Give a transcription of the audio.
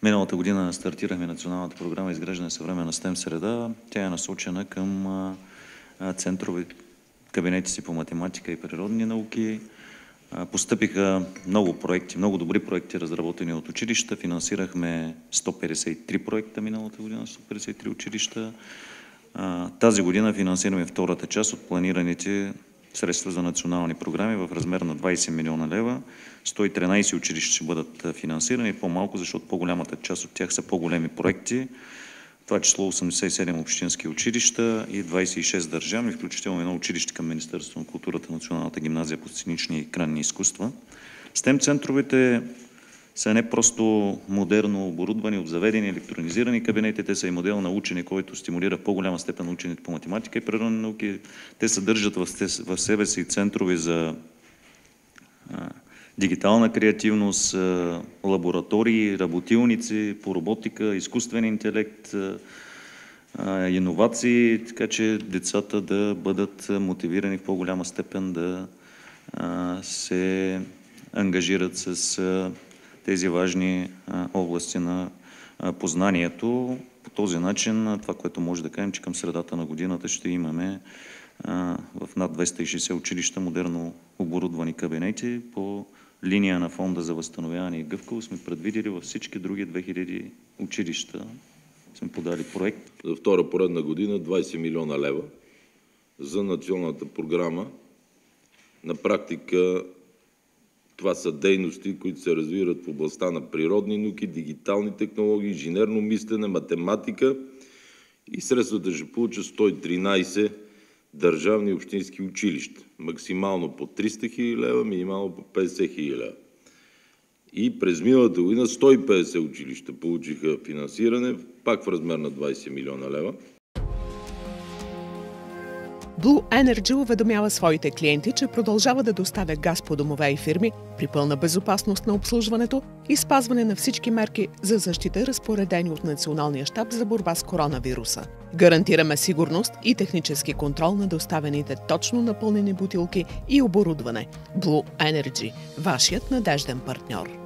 Миналата година стартирахме националната програма изграждане на съвременна STEM среда. Тя е насочена към центрови, кабинети по математика и природни науки. Постъпиха много проекти, много добри проекти, разработени от училища. Финансирахме 153 проекта миналата година, 153 училища. Тази година финансираме втората част от планираните средства за национални програми в размер на 20 милиона лева. 113 училища ще бъдат финансирани, по-малко, защото по-голямата част от тях са по-големи проекти. Това число 87 общински училища и 26 държавни, включително едно училище към Министерството на културата, Националната гимназия по сценични и екранни изкуства. STEM центровете са не просто модерно оборудвани, обзаведени, електронизирани кабинети, те са и модел на учене, който стимулира в по-голяма степен учените по математика и природни науки. Те съдържат в себе си центрови за дигитална креативност, лаборатории, работилници по роботика, изкуствен интелект, иновации, така че децата да бъдат мотивирани в по-голяма степен да се ангажират с тези важни области на познанието. По този начин, това, което може да кажем, че към средата на годината ще имаме в над 260 училища модерно оборудвани кабинети. По линия на Фонда за възстановяване и гъвкавост сме предвидели във всички други 2000 училища. Сме подали проект. За втора поредна година 20 милиона лева за националната програма. На практика това са дейности, които се развиват в областта на природни науки, дигитални технологии, инженерно мислене, математика и средствата ще получат 113 държавни и общински училища. Максимално по 300 хиляди лева, минимално по 50 хиляди лева. И през миналата година 150 училища получиха финансиране, пак в размер на 20 милиона лева. Blue Energy уведомява своите клиенти, че продължава да доставя газ по домове и фирми при пълна безопасност на обслужването и спазване на всички мерки за защита, разпоредени от Националния щаб за борба с коронавируса. Гарантираме сигурност и технически контрол на доставените точно напълнени бутилки и оборудване. Blue Energy – вашият надежден партньор.